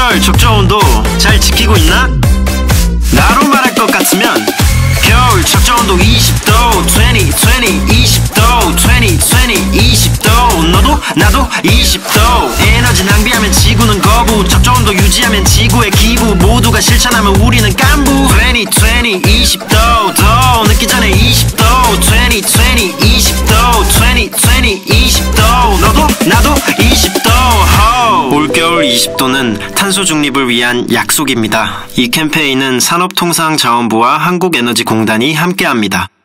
겨울철 적정온도 잘 지키고 있나? 나로 말할 것 같으면 겨울 적정온도 20도 2020도 2020도 너도 나도 20도 에너지 낭비하면 지구는 거부 적정온도 유지하면 지구의 기부 모두가 실천하면 우리는 깐부 2020도 더 늦기 전에 20도 2020도 2020도 너도 나도 20도 올겨울 20도는 탄소 중립을 위한 약속입니다. 이 캠페인은 산업통상자원부와 한국에너지공단이 함께합니다.